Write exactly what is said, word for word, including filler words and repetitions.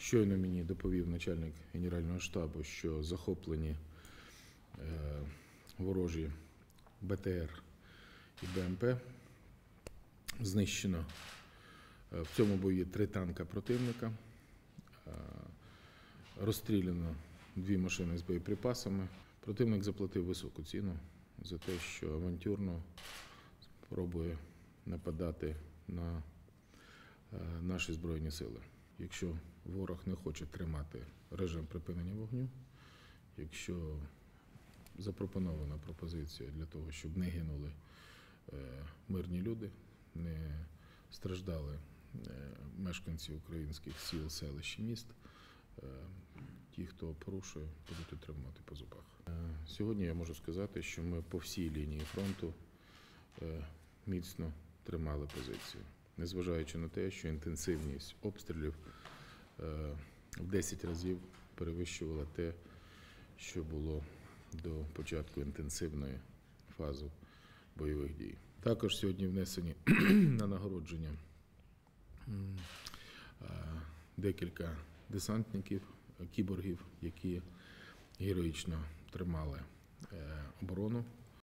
Щойно мені доповів начальник Генерального штабу, що захоплені ворожі Б Т Р і Б М П. Знищено в цьому бою три танка противника, розстріляно дві машини з боєприпасами. Противник заплатив високу ціну за те, що авантюрно пробує нападати на наші Збройні сили. Якщо ворог не хоче тримати режим припинення вогню, якщо запропонована пропозиція для того, щоб не гинули мирні люди, не страждали мешканці українських сіл, селищ і міст, ті, хто порушує, будуть отримувати по зубах. Сьогодні я можу сказати, що ми по всій лінії фронту міцно тримали позицію. Незважаючи на те, що інтенсивність обстрілів в десять разів перевищувала те, що було до початку інтенсивної фази бойових дій. Також сьогодні внесені на нагородження декілька десантників, кіборгів, які героїчно тримали оборону